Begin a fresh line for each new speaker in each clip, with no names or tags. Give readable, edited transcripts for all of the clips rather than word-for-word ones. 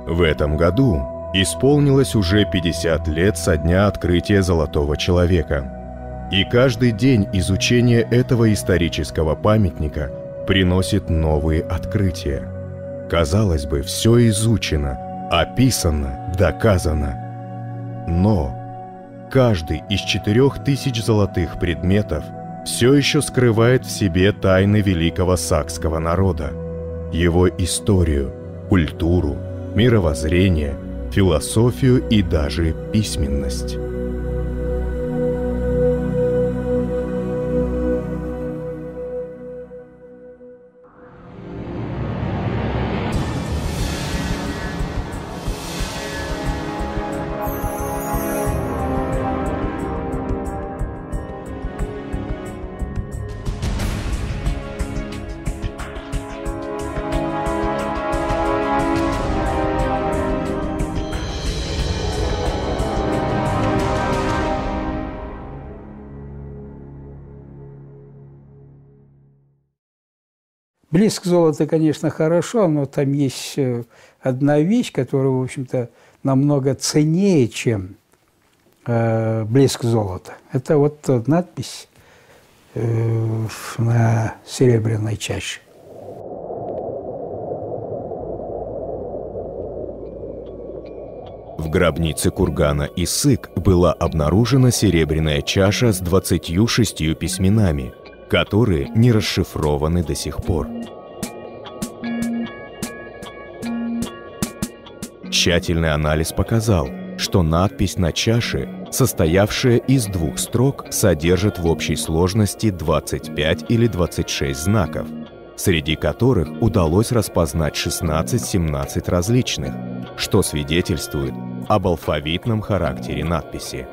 В этом году исполнилось уже 50 лет со дня открытия Золотого человека. И каждый день изучения этого исторического памятника приносит новые открытия. Казалось бы, все изучено, описано, доказано. Но каждый из 4000 золотых предметов все еще скрывает в себе тайны великого сакского народа, его историю, культуру, мировоззрение, философию и даже письменность.
Блеск золота, конечно, хорошо, но там есть одна вещь, которая, в общем-то, намного ценнее, чем блеск золота. Это вот надпись на серебряной чаше.
В гробнице кургана Исык была обнаружена серебряная чаша с 26 письменами, которые не расшифрованы до сих пор. Тщательный анализ показал, что надпись на чаше, состоявшая из 2 строк, содержит в общей сложности 25 или 26 знаков, среди которых удалось распознать 16-17 различных, что свидетельствует об алфавитном характере надписи.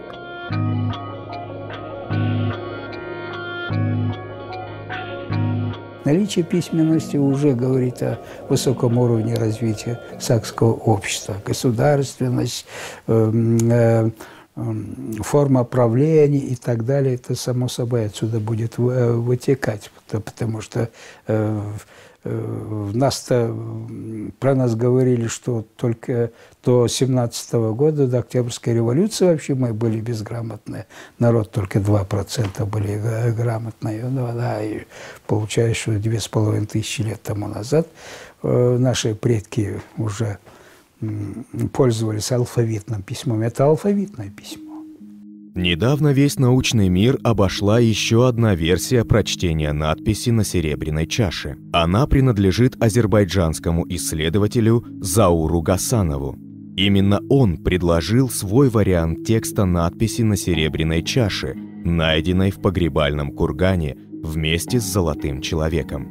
Наличие письменности уже говорит о высоком уровне развития сакского общества. Государственность, форма правления и так далее, это само собой отсюда будет вытекать, потому что про нас говорили, что только до 17-го года, до Октябрьской революции вообще мы были безграмотные. Народ только 2% были грамотные. Да, и получается, что 2500 лет тому назад наши предки уже пользовались алфавитным письмом. Это алфавитное письмо.
Недавно весь научный мир обошла еще одна версия прочтения надписи на серебряной чаше. Она принадлежит азербайджанскому исследователю Зауру Гасанову. Именно он предложил свой вариант текста надписи на серебряной чаше, найденной в погребальном кургане вместе с Золотым человеком.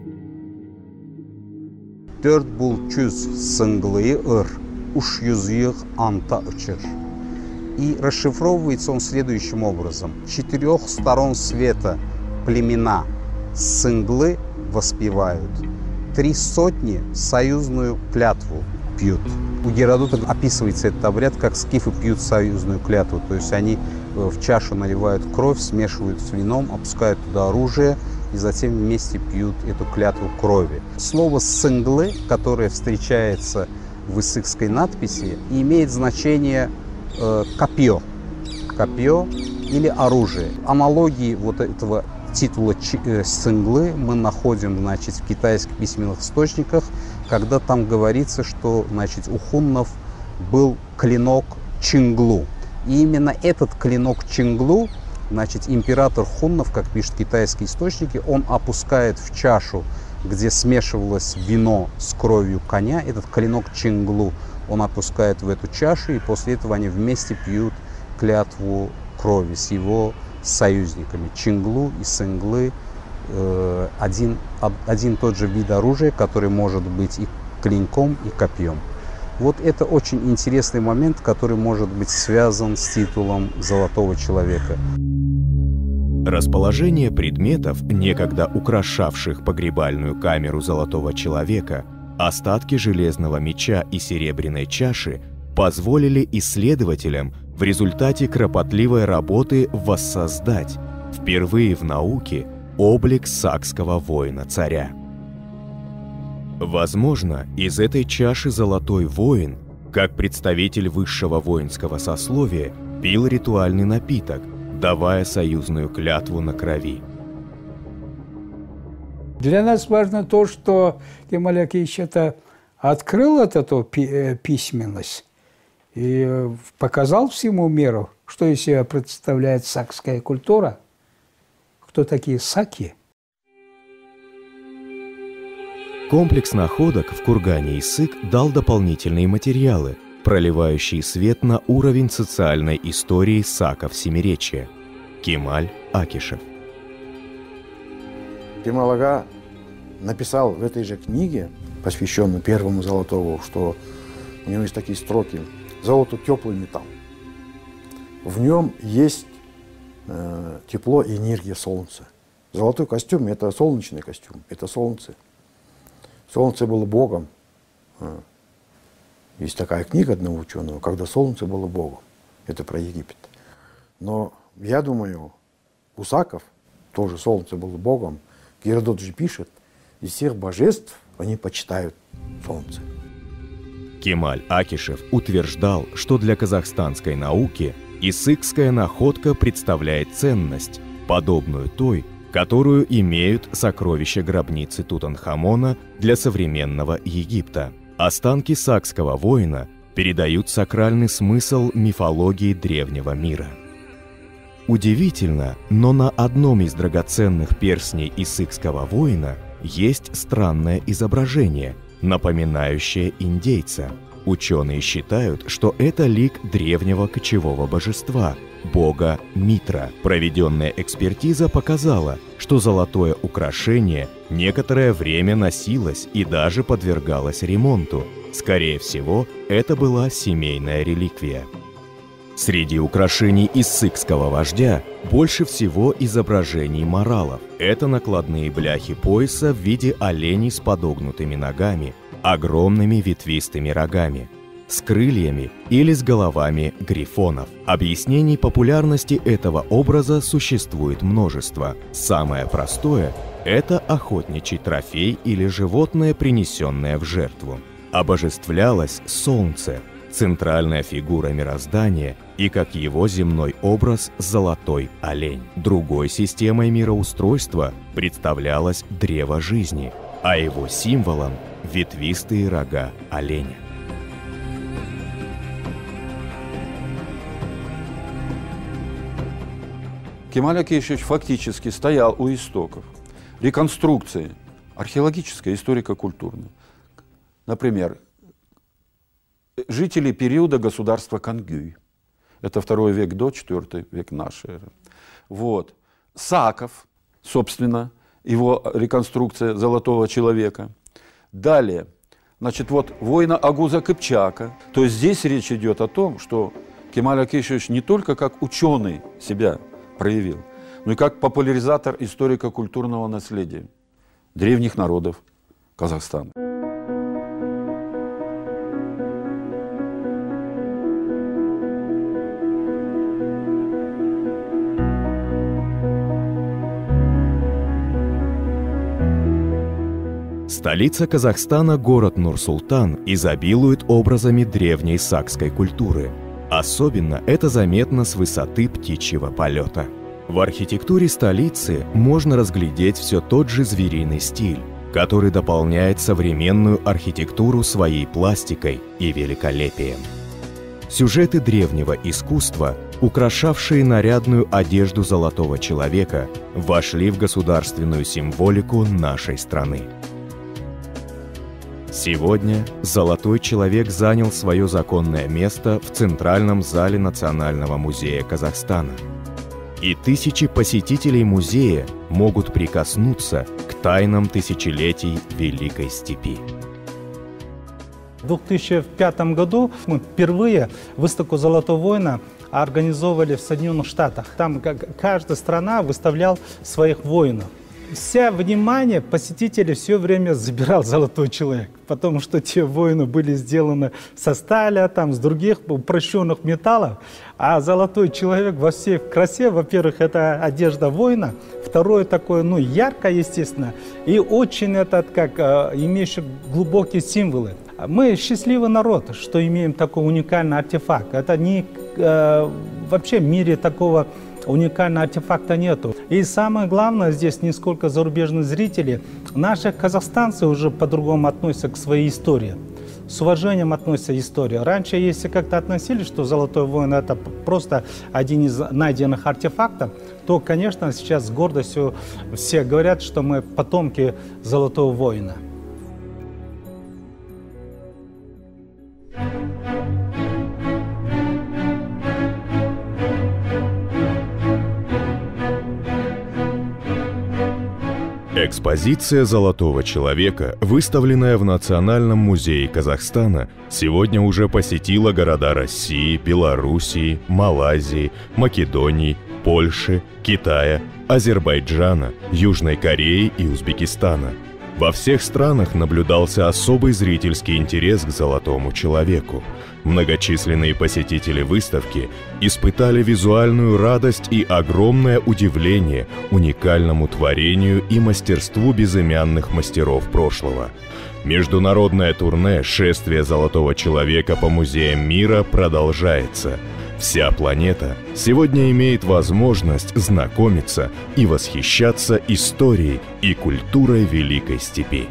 И расшифровывается он следующим образом. 4 сторон света племена Сынглы воспевают, 300 союзную клятву пьют. У Геродота описывается этот обряд, как скифы пьют союзную клятву. То есть они в чашу наливают кровь, смешивают с вином, опускают туда оружие и затем вместе пьют эту клятву крови. Слово «сынглы», которое встречается в исыкской надписи, имеет значение копье или оружие. Аналогии вот этого титула сынглы мы находим, значит, в китайских письменных источниках, когда там говорится, что, значит, у хуннов был клинок Чинглу. И именно этот клинок Чинглу, значит, император хуннов, как пишут китайские источники, он опускает в чашу, где смешивалось вино с кровью коня, этот клинок Чинглу он опускает в эту чашу, и после этого они вместе пьют клятву крови с его союзниками. Чинглу и сынглы один тот же вид оружия, который может быть и клинком, и копьем. Вот это очень интересный момент, который может быть связан с титулом Золотого человека.
Расположение предметов, некогда украшавших погребальную камеру Золотого человека, остатки железного меча и серебряной чаши позволили исследователям в результате кропотливой работы воссоздать, впервые в науке, облик сакского воина-царя. Возможно, из этой чаши Золотой воин как представитель высшего воинского сословия, пил ритуальный напиток, давая союзную клятву на крови.
Для нас важно то, что Кемаль Акиевич открыл эту письменность и показал всему миру, что из себя представляет сакская культура, кто такие саки.
Комплекс находок в кургане Исык дал дополнительные материалы, проливающие свет на уровень социальной истории саков Семиречья. Кемаль Акишев.
Кемаль Ага написал в этой же книге, посвященной первому Золотову, что у него есть такие строки: «Золото – теплый металл. В нем есть тепло и энергия солнца. Золотой костюм – это солнечный костюм, это солнце. Солнце было Богом». Есть такая книга одного ученого, «Когда солнце было Богом». Это про Египет. Но я думаю, у саков тоже солнце было Богом. Геродот же пишет, из всех божеств они почитают солнце.
Кемаль Акишев утверждал, что для казахстанской науки исыкская находка представляет ценность, подобную той, которую имеют сокровища гробницы Тутанхамона для современного Египта. Останки сакского воина передают сакральный смысл мифологии древнего мира. Удивительно, но на одном из драгоценных перстней исыкского воина есть странное изображение, напоминающее индейца. Ученые считают, что это лик древнего кочевого божества, бога Митра. Проведенная экспертиза показала, что золотое украшение некоторое время носилось и даже подвергалось ремонту. Скорее всего, это была семейная реликвия. Среди украшений исыкского вождя больше всего изображений моралов. Это накладные бляхи пояса в виде оленей с подогнутыми ногами, огромными ветвистыми рогами, с крыльями или с головами грифонов. Объяснений популярности этого образа существует множество. Самое простое – это охотничий трофей или животное, принесенное в жертву. Обожествлялось солнце, центральная фигура мироздания и, как его земной образ, золотой олень. Другой системой мироустройства представлялось древо жизни, а его символом – ветвистые рога оленя.
Кемаль Акишевич фактически стоял у истоков реконструкции археологической, историко-культурной. Например, жители периода государства Кангюй. Это 2 век до 4 век нашей эры. Вот. Саков, собственно, его реконструкция золотого человека. Далее, значит, вот воина Агуза Кыпчака. То есть здесь речь идет о том, что Кемаль Акишевич не только как ученый себя проявил, но и как популяризатор историко-культурного наследия древних народов Казахстана.
Столица Казахстана, город Нур-Султан, изобилует образами древней сакской культуры. Особенно это заметно с высоты птичьего полета. В архитектуре столицы можно разглядеть все тот же звериный стиль, который дополняет современную архитектуру своей пластикой и великолепием. Сюжеты древнего искусства, украшавшие нарядную одежду золотого человека, вошли в государственную символику нашей страны. Сегодня золотой человек занял свое законное место в Центральном зале Национального музея Казахстана. И тысячи посетителей музея могут прикоснуться к тайнам тысячелетий Великой Степи.
В 2005 году мы впервые выставку «Золотого воина» организовывали в Соединенных Штатах. Там каждая страна выставляла своих воинов. Вся внимание посетителей все время забирал золотой человек, потому что те воины были сделаны со стали, там, с других упрощенных металлов, а золотой человек во всей красе, во-первых, это одежда воина, второе такое, яркое, естественно, и очень имеющий глубокие символы. Мы счастливый народ, что имеем такой уникальный артефакт. Это не вообще в мире такого уникального артефакта нету. И самое главное здесь не сколько зарубежных зрителей. Наши казахстанцы уже по-другому относятся к своей истории. С уважением относятся к истории. Раньше, если как-то относились, что Золотой воин это просто один из найденных артефактов, то, конечно, сейчас с гордостью все говорят, что мы потомки Золотого воина.
Экспозиция «Золотого человека», выставленная в Национальном музее Казахстана, сегодня уже посетила города России, Белоруссии, Малайзии, Македонии, Польши, Китая, Азербайджана, Южной Кореи и Узбекистана. Во всех странах наблюдался особый зрительский интерес к «Золотому человеку». Многочисленные посетители выставки испытали визуальную радость и огромное удивление уникальному творению и мастерству безымянных мастеров прошлого. Международное турне «Шествие Золотого человека» по музеям мира продолжается. Вся планета сегодня имеет возможность знакомиться и восхищаться историей и культурой Великой Степи.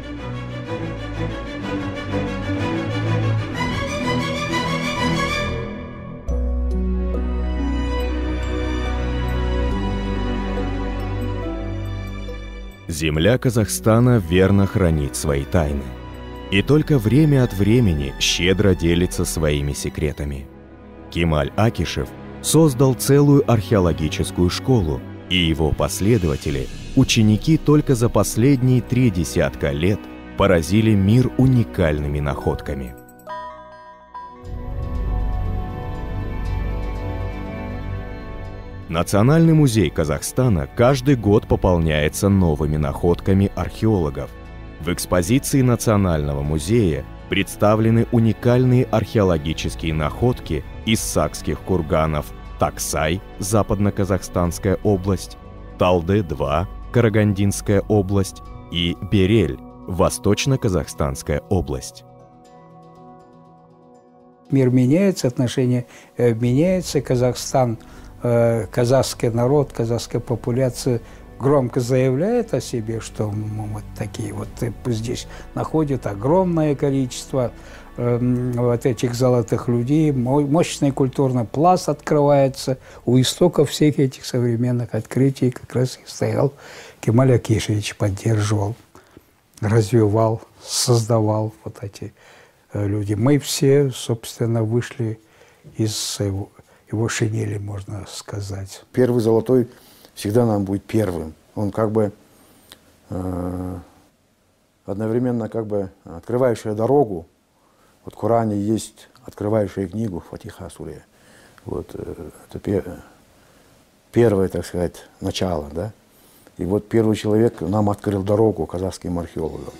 Земля Казахстана верно хранит свои тайны. И только время от времени щедро делится своими секретами. Кемаль Акишев создал целую археологическую школу, и его последователи, ученики только за последние 3 десятка лет поразили мир уникальными находками. Национальный музей Казахстана каждый год пополняется новыми находками археологов. В экспозиции Национального музея представлены уникальные археологические находки из сакских курганов Таксай, Западно-Казахстанская область, Талды-2, Карагандинская область и Берель, Восточно-Казахстанская область.
Мир меняется, отношения меняются. Казахстан, казахский народ, казахская популяция громко заявляет о себе, что мы вот такие вот. Здесь находят огромное количество вот этих золотых людей, мощный культурный пласт открывается. У истоков всех этих современных открытий как раз и стоял Кемаль Акишевич, поддерживал, развивал, создавал вот эти люди. Мы все, собственно, вышли из его шинели, можно сказать.
Первый золотой всегда нам будет первым. Он как бы одновременно как бы открывающая дорогу. Вот в Коране есть открывающая книгу Фатиха Суре. Вот это первое, так сказать, начало, да. И вот первый человек нам открыл дорогу казахским археологам.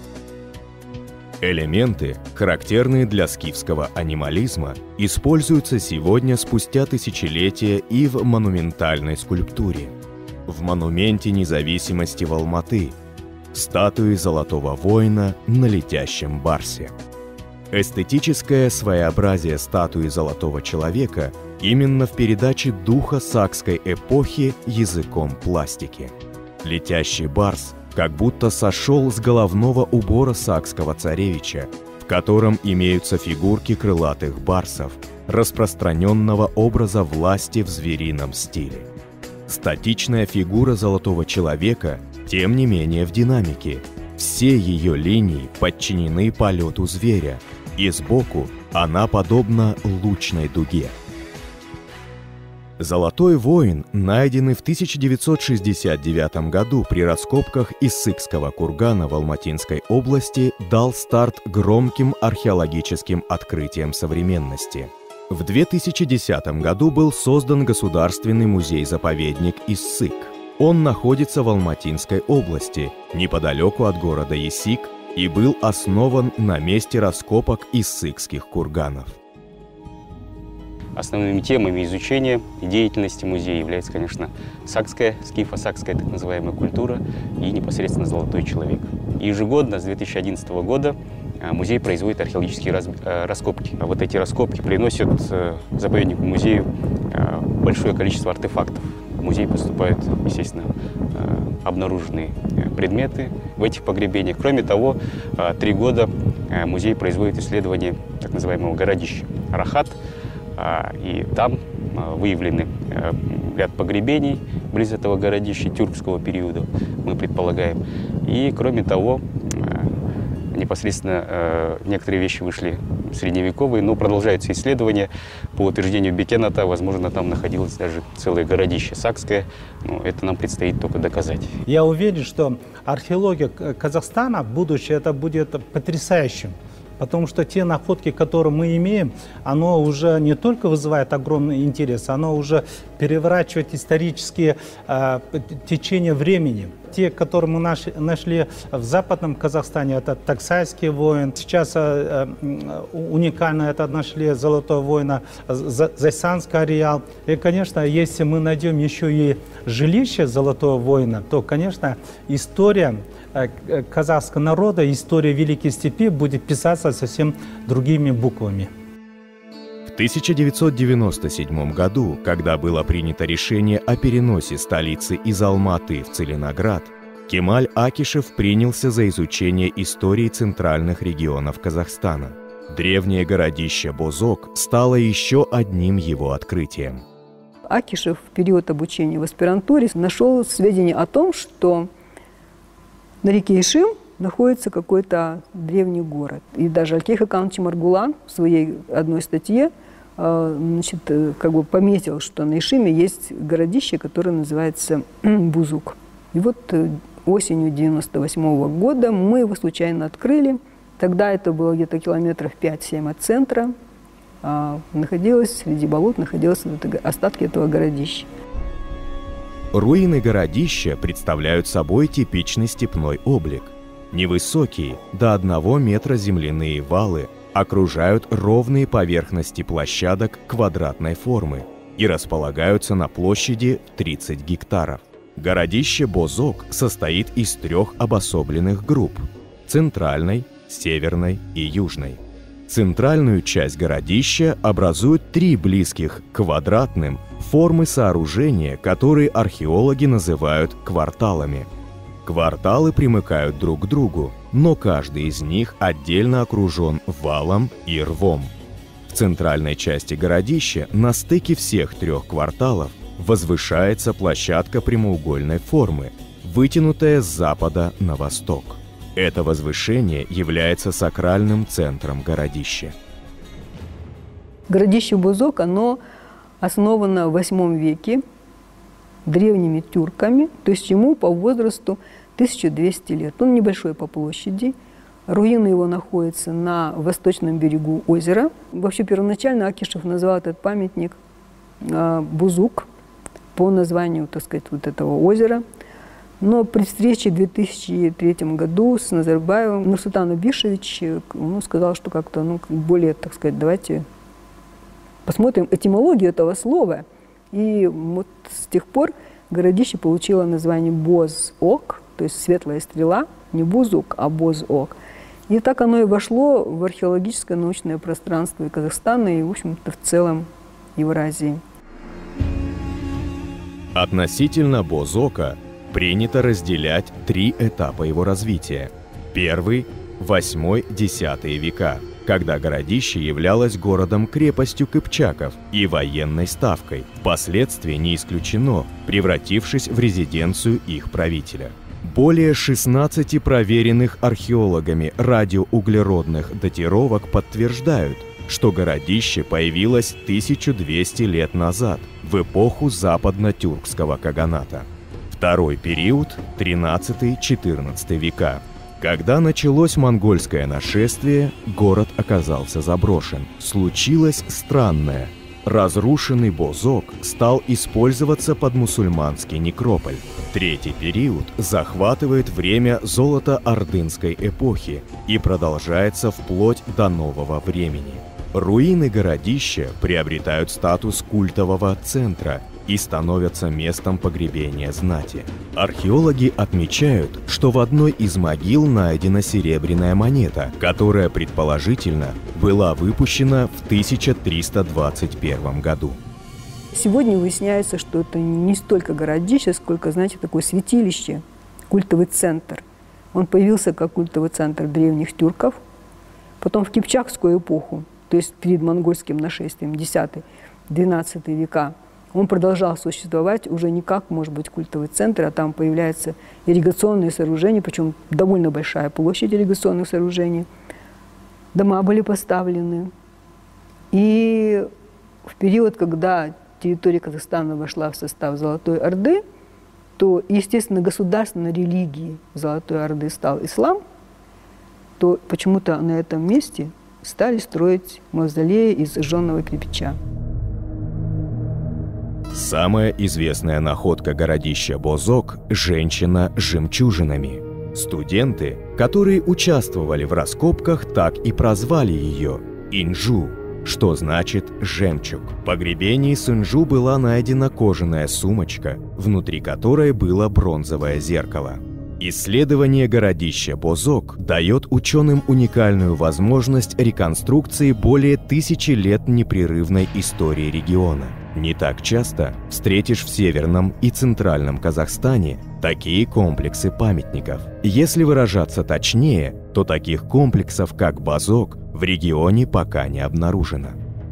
Элементы, характерные для скифского анимализма, используются сегодня спустя тысячелетия и в монументальной скульптуре. В монументе независимости в Алматы статуи Золотого воина на летящем барсе. Эстетическое своеобразие статуи Золотого человека именно в передаче духа сакской эпохи языком пластики. Летящий барс как будто сошел с головного убора сакского царевича, в котором имеются фигурки крылатых барсов, распространенного образа власти в зверином стиле. Статичная фигура Золотого человека, тем не менее, в динамике. Все ее линии подчинены полету зверя, и сбоку она подобна лучной дуге. Золотой воин, найденный в 1969 году при раскопках Иссыкского кургана в Алматинской области, дал старт громким археологическим открытиям современности. В 2010 году был создан Государственный музей-заповедник Иссык. Он находится в Алматинской области, неподалеку от города Исик, и был основан на месте раскопок Иссыкских курганов.
Основными темами изучения и деятельности музея является, конечно, сакская, скифо-сакская так называемая культура и непосредственно Золотой человек. И ежегодно с 2011 года музей производит археологические раскопки. Вот эти раскопки приносят заповеднику музею большое количество артефактов. В музей поступают, естественно, обнаруженные предметы в этих погребениях. Кроме того, 3 года музей производит исследование так называемого городища Рахат, и там выявлены ряд погребений близ этого городища тюркского периода, мы предполагаем. И кроме того, непосредственно некоторые вещи вышли средневековые, но продолжаются исследования. По утверждению Бекената, возможно, там находилось даже целое городище сакское, но это нам предстоит только доказать.
Я уверен, что археология Казахстана в будущем это будет потрясающим. Потому что те находки, которые мы имеем, оно уже не только вызывает огромный интерес, оно уже переворачивает исторические течения времени. Те, которые мы нашли в Западном Казахстане, это Таксайский воин. Сейчас уникально это нашли Золотой воин, Зайсанский ареал. И, конечно, если мы найдем еще и жилище Золотого воина, то, конечно, история казахского народа, история Великой Степи будет писаться совсем другими буквами.
В 1997 году, когда было принято решение о переносе столицы из Алматы в Целиноград, Кемаль Акишев принялся за изучение истории центральных регионов Казахстана. Древнее городище Бозок стало еще одним его открытием.
Акишев в период обучения в аспирантуре нашел сведения о том, что на реке Ишим находится какой-то древний город. И даже Алькей Хаканович Маргулан в своей одной статье пометил, что на Ишиме есть городище, которое называется Бузук. И вот осенью 1998 года мы его случайно открыли. Тогда это было где-то километров 5-7 от центра. Находилось среди болот, находились остатки этого городища.
Руины городища представляют собой типичный степной облик. Невысокие, до 1 метра земляные валы окружают ровные поверхности площадок квадратной формы и располагаются на площади в 30 гектаров. Городище Бозок состоит из 3 обособленных групп – центральной, северной и южной. Центральную часть городища образуют 3 близких к квадратным формы сооружения, которые археологи называют кварталами. Кварталы примыкают друг к другу, но каждый из них отдельно окружен валом и рвом. В центральной части городища на стыке всех 3 кварталов возвышается площадка прямоугольной формы, вытянутая с запада на восток. Это возвышение является сакральным центром городища.
Городище Бузок, оно основано в 8 веке древними тюрками, то есть ему по возрасту 1200 лет. Он небольшой по площади. Руины его находятся на восточном берегу озера. Вообще первоначально Акишев назвал этот памятник Бузук по названию, так сказать, вот этого озера. Но при встрече в 2003 году с Назарбаевым Нурсултан Абишевич сказал, что как-то более, так сказать, давайте посмотрим этимологию этого слова. И вот с тех пор городище получило название Бозок, то есть светлая стрела, не Бузук, а Бозок. И так оно и вошло в археологическое научное пространство и Казахстана, и, в общем-то, в целом Евразии.
Относительно Бозока принято разделять 3 этапа его развития. Первый – 8-10 века, когда городище являлось городом-крепостью кыпчаков и военной ставкой, впоследствии не исключено, превратившись в резиденцию их правителя. Более 16 проверенных археологами радиоуглеродных датировок подтверждают, что городище появилось 1200 лет назад, в эпоху западно-тюркского каганата. Второй период – 13-14 века. Когда началось монгольское нашествие, город оказался заброшен. Случилось странное. Разрушенный Бозок стал использоваться под мусульманский некрополь. Третий период захватывает время золото-ордынской эпохи и продолжается вплоть до нового времени. Руины городища приобретают статус культового центра и становятся местом погребения знати. Археологи отмечают, что в одной из могил найдена серебряная монета, которая, предположительно, была выпущена в 1321 году.
Сегодня выясняется, что это не столько городище, сколько, знаете, такое святилище, культовый центр. Он появился как культовый центр древних тюрков, потом в кипчакскую эпоху, то есть перед монгольским нашествием, 10-12 века, он продолжал существовать уже не как, может быть, культовый центр, а там появляются ирригационные сооружения, причем довольно большая площадь ирригационных сооружений. Дома были поставлены. И в период, когда территория Казахстана вошла в состав Золотой Орды, то, естественно, государственной религией Золотой Орды стал ислам, то почему-то на этом месте стали строить мавзолеи из сжженного кирпича.
Самая известная находка городища Бозок – женщина с жемчужинами. Студенты, которые участвовали в раскопках, так и прозвали ее Инжу, что значит «жемчуг». В погребении с Инжу была найдена кожаная сумочка, внутри которой было бронзовое зеркало. Исследование городища Бозок дает ученым уникальную возможность реконструкции более 1000 лет непрерывной истории региона. Не так часто встретишь в Северном и Центральном Казахстане такие комплексы памятников. Если выражаться точнее, то таких комплексов, как Бозок, в регионе пока не обнаружено.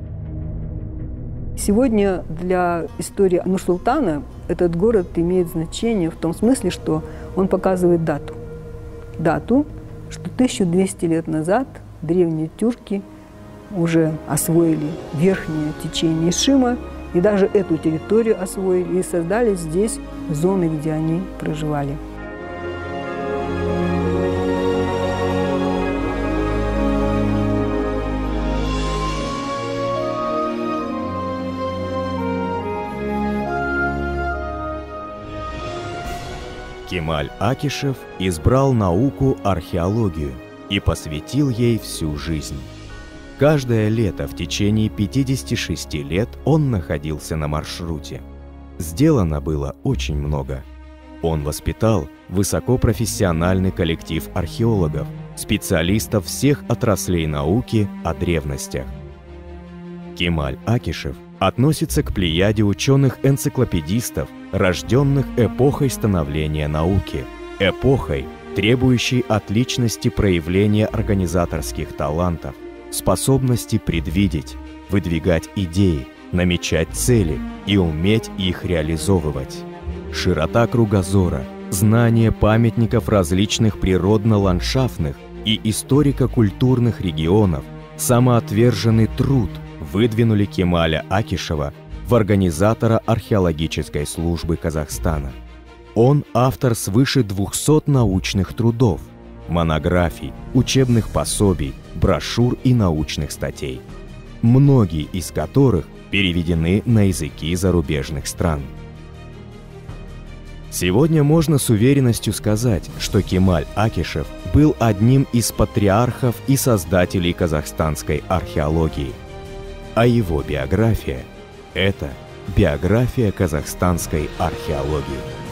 Сегодня для истории Нур-Султана этот город имеет значение в том смысле, что он показывает дату. Дату, что 1200 лет назад древние тюрки уже освоили верхнее течение Шима, и даже эту территорию освоили и создали здесь зоны, где они проживали.
Кемаль Акишев избрал науку археологию и посвятил ей всю жизнь. Каждое лето в течение 56 лет он находился на маршруте. Сделано было очень много. Он воспитал высокопрофессиональный коллектив археологов, специалистов всех отраслей науки о древностях. Кемаль Акишев относится к плеяде ученых-энциклопедистов, рожденных эпохой становления науки, эпохой, требующей от личности проявления организаторских талантов, способности предвидеть, выдвигать идеи, намечать цели и уметь их реализовывать. Широта кругозора, знание памятников различных природно-ландшафтных и историко-культурных регионов, самоотверженный труд выдвинули Кемаля Акишева в организатора археологической службы Казахстана. Он автор свыше 200 научных трудов, монографий, учебных пособий, брошюр и научных статей, многие из которых переведены на языки зарубежных стран. Сегодня можно с уверенностью сказать, что Кемаль Акишев был одним из патриархов и создателей казахстанской археологии, а его биография – это биография казахстанской археологии.